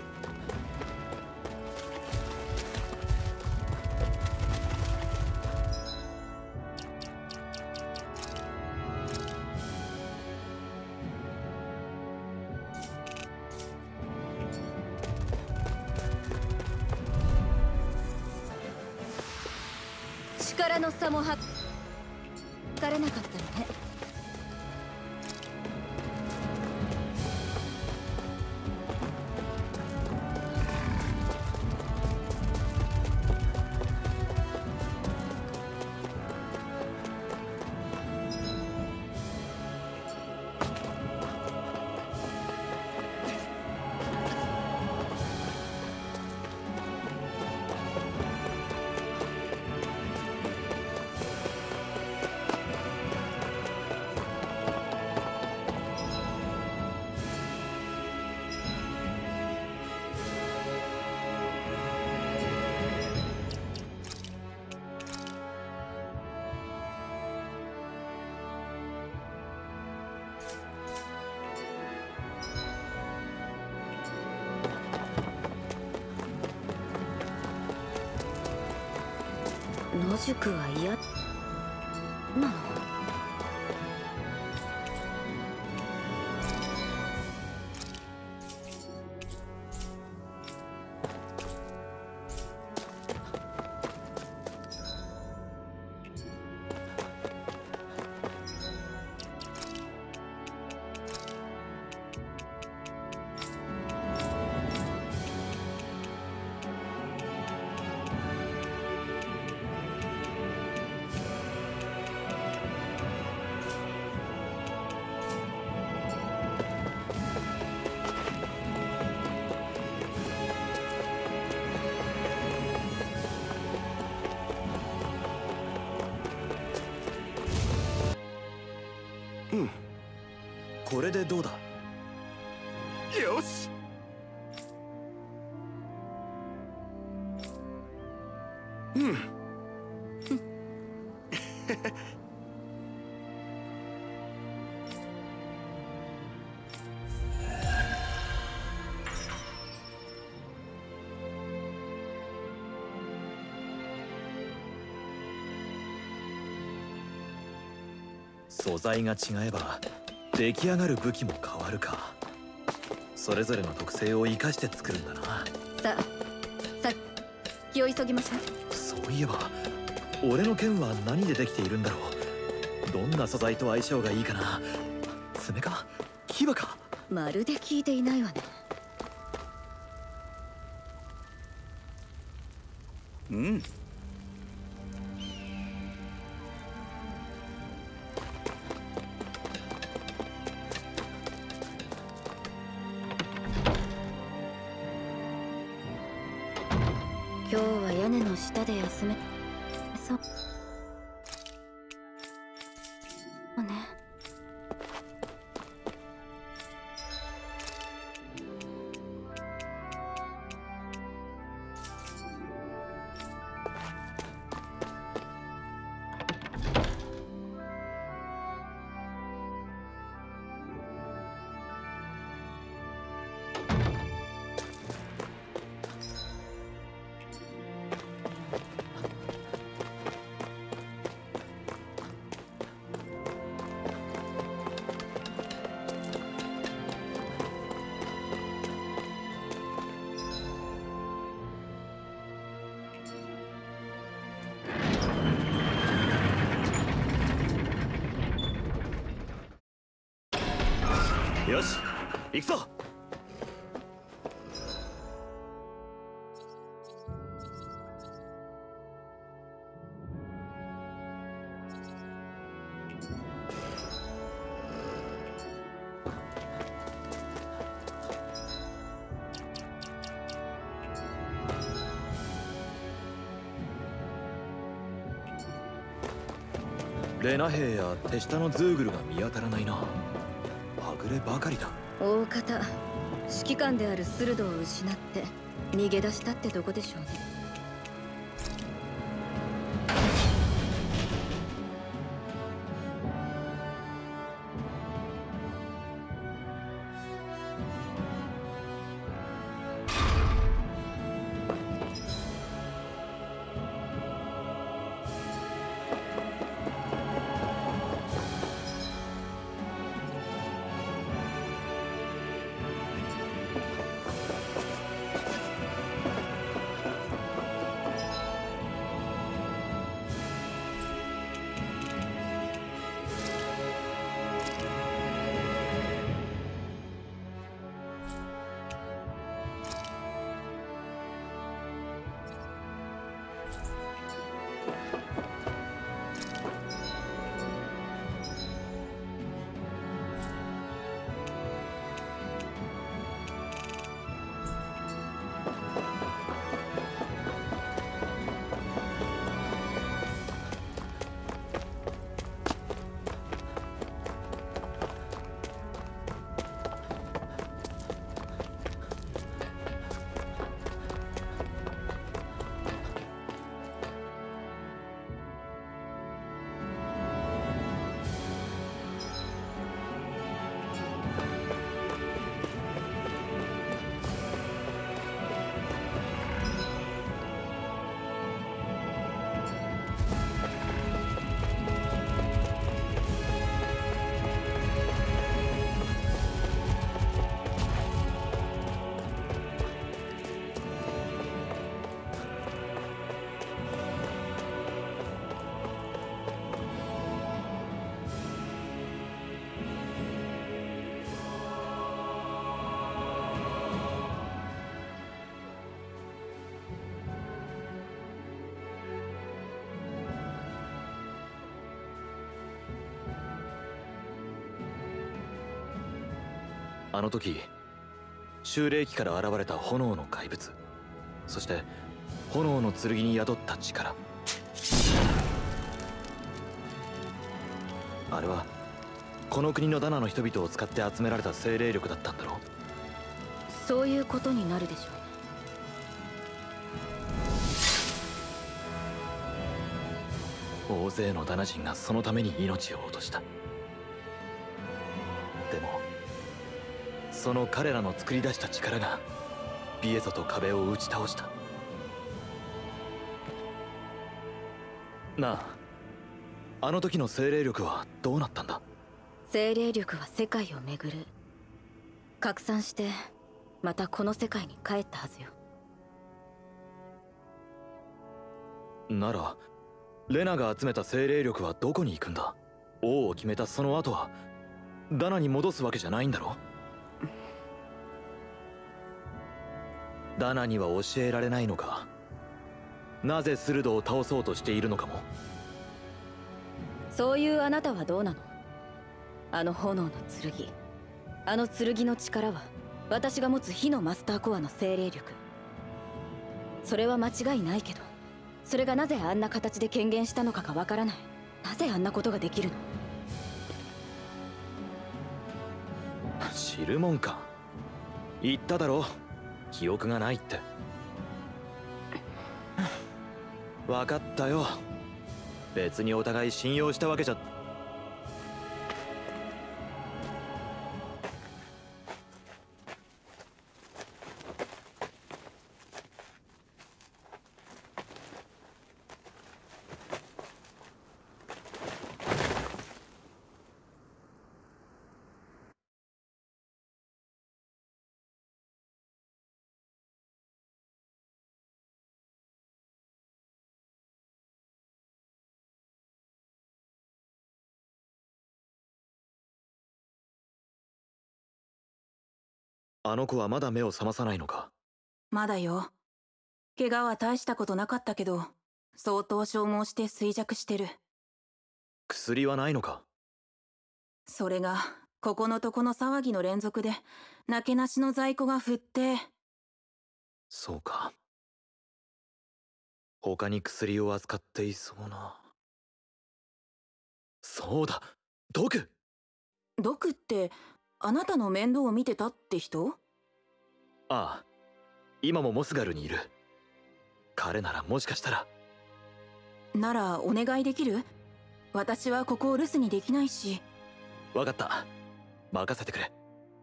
力の差も測れなかったのね。野宿は嫌なの？ これでどうだ。 よし。 素材が違えば出来上がる武器も変わるか。それぞれの特性を生かして作るんだな。 さ気を急ぎましょう。 そういえば俺の剣は何でできているんだろう。どんな素材と相性がいいかな。爪か牙か。 まるで聞いていないわね。 うん。 今日は屋根の下で休めそうね。 よし行くぞ。レナ兵や手下のズーグルが見当たらないな。はぐればかりだ。 大方指揮官であるスルドを失って逃げ出したってとこでしょうね。 あの時修霊期から現れた炎の怪物、そして炎の剣に宿った力、あれはこの国のダナの人々を使って集められた精霊力だったんだろう。 そういうことになるでしょう。大勢のダナ人がそのために命を落とした。でもその彼らの作り出した力がビエゾと壁を打ち倒した。なあ、あの時の精霊力はどうなったんだ。 精霊力は世界を巡る。拡散してまたこの世界に帰ったはずよ。 ならレナが集めた精霊力はどこに行くんだ。王を決めたその後はダナに戻すわけじゃないんだろ。ダナには教えられないのか。なぜスルドを倒そうとしているのかも。 そういうあなたはどうなの。あの炎の剣、あの剣の力は私が持つ火のマスターコアの精霊力。それは間違いないけど、それがなぜあんな形で権限したのかがわからない。なぜあんなことができるの。 知るもんか。言っただろ、記憶がないって。分かったよ。別にお互い信用したわけじゃ。あの子はまだ目を覚まさないのか。 まだよ。怪我は大したことなかったけど、相当消耗して衰弱してる。 薬はないのか。 それがここのとこの騒ぎの連続でなけなしの在庫が降って。 そうか。他に薬を扱っていそうな。そうだ、毒。 毒ってあなたの面倒を見てたって人？ ああ、今もモスガルにいる。彼ならもしかしたら。 ならお願いできる？私はここを留守にできないし。 分かった、任せてくれ。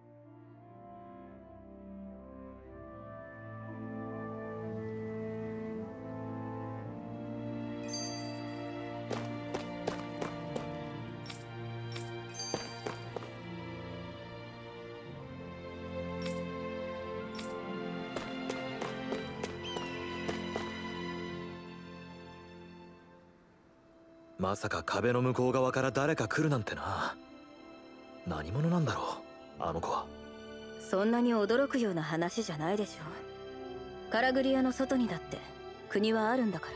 まさか壁の向こう側から誰か来るなんてな。何者なんだろう、あの子は。 そんなに驚くような話じゃないでしょ。カラグリアの外にだって国はあるんだから。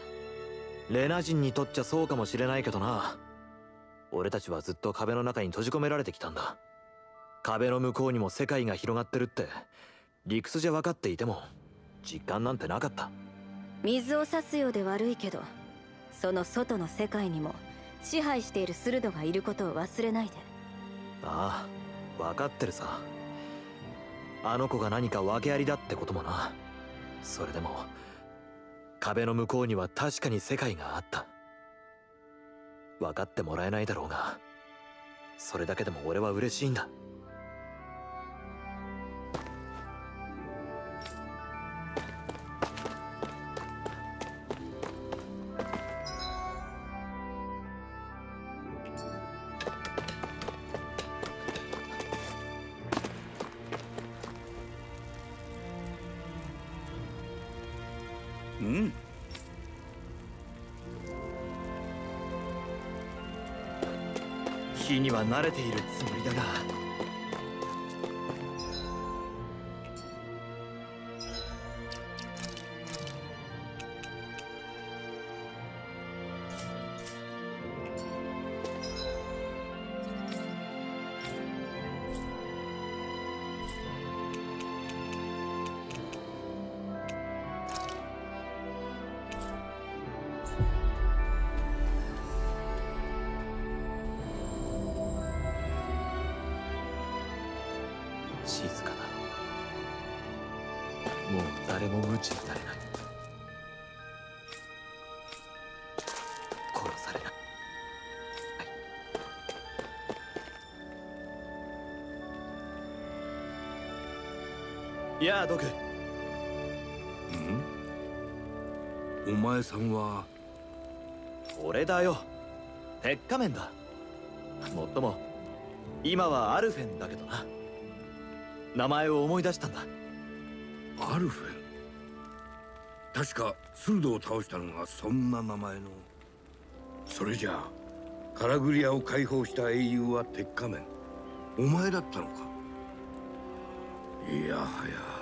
レナ人にとっちゃそうかもしれないけどな。俺たちはずっと壁の中に閉じ込められてきたんだ。壁の向こうにも世界が広がってるって理屈じゃ分かっていても実感なんてなかった。 水を差すようで悪いけど、その外の世界にも支配しているスルドがいることを忘れないで。 ああ、分かってるさ。あの子が何か訳ありだってこともな。それでも壁の向こうには確かに世界があった。分かってもらえないだろうが、それだけでも俺は嬉しいんだ。 うん。 火には慣れているつもりだが。 静かだ。もう誰も無知になれない。殺されない。いやあ、ドク。 お前さんは？ 俺だよ。鉄仮面だ。もっとも今はアルフェンだけどな。名前を思い出したんだ。 アルフェン。確かスルドを倒したのがそんな名前の。それじゃあカラグリアを解放した英雄は鉄仮面。お前だったのか。いやはや。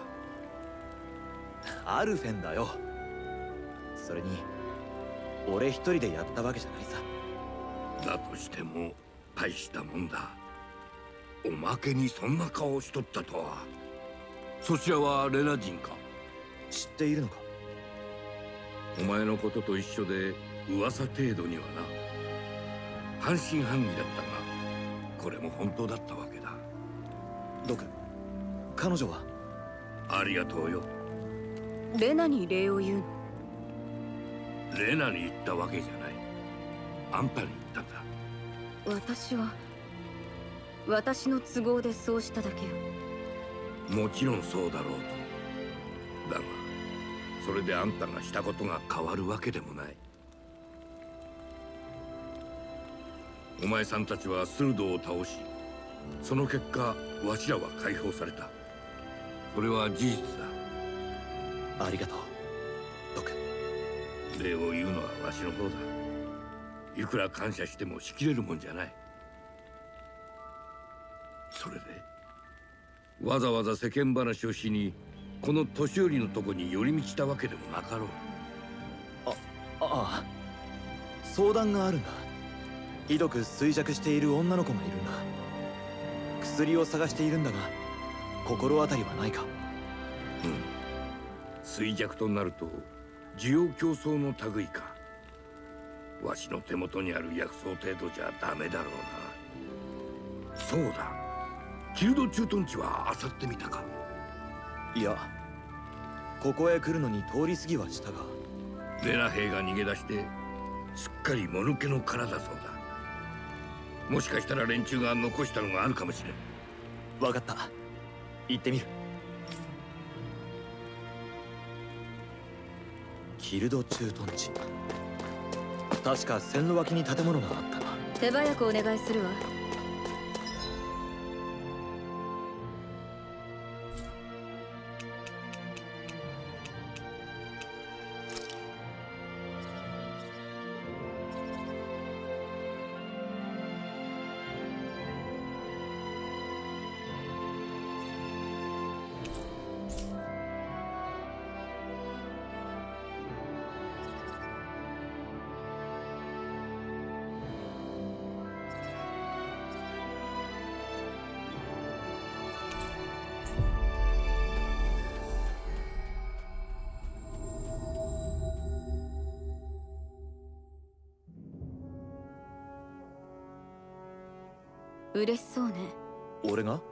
アルフェンだよ。それに俺一人でやったわけじゃないさ。 だとしても大したもんだ。おまけにそんな顔をしとったとは。そちらはレナ人か。 知っているのか。 お前のことと一緒で噂程度にはな。半信半疑だったがこれも本当だったわけだ。 ドク、彼女は？ ありがとうよ。 レナに礼を言うの？ レナに言ったわけじゃない。あんたに言ったんだ。 私の都合でそうしただけよ。 もちろんそうだろうと。だがそれであんたがしたことが変わるわけでもない。お前さんたちはスルドを倒し、その結果わしらは解放された。それは事実だ。 ありがとう、ドク。 礼を言うのはわしの方だ。いくら感謝してもしきれるもんじゃない。それでわざわざ世間話をしにこの年寄りのとこに寄り道したわけでもなかろう。 ああ、相談があるんだ。ひどく衰弱している女の子がいるんだ。薬を探しているんだが心当たりはないか。 衰弱となると需要競争の類か。わしの手元にある薬草程度じゃダメだろうな。そうだ、キルド駐屯地は漁ってみたか。 いや、ここへ来るのに通り過ぎはしたが。 レナ兵が逃げ出してすっかりもぬけの殻だそうだ。もしかしたら連中が残したのがあるかもしれん。 分かった、行ってみる。キルド駐屯地、確か線路脇に建物があったな。 手早くお願いするわ。嬉しそうね。 俺が？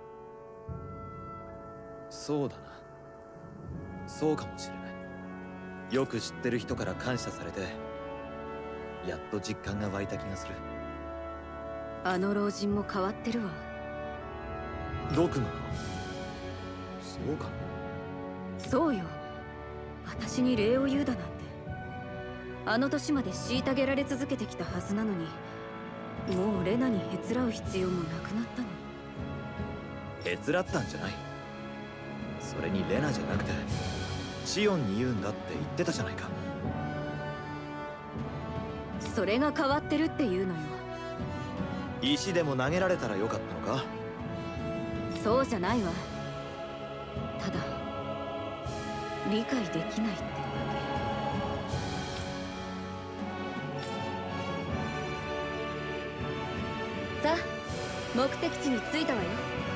そうだな。そうかもしれない。よく知ってる人から感謝されてやっと実感が湧いた気がする。 あの老人も変わってるわ。 ドクがか？そうかな。 そうよ、私に礼を言うだなんて。あの年まで虐げられ続けてきたはずなのに、もうレナにへつらう必要もなくなったの。 へつらったんじゃない。それにレナじゃなくてシオンに言うんだって言ってたじゃないか。 それが変わってるっていうのよ。 石でも投げられたらよかったのか。 そうじゃないわ。ただ理解できないってだけ。さあ、目的地に着いたわよ。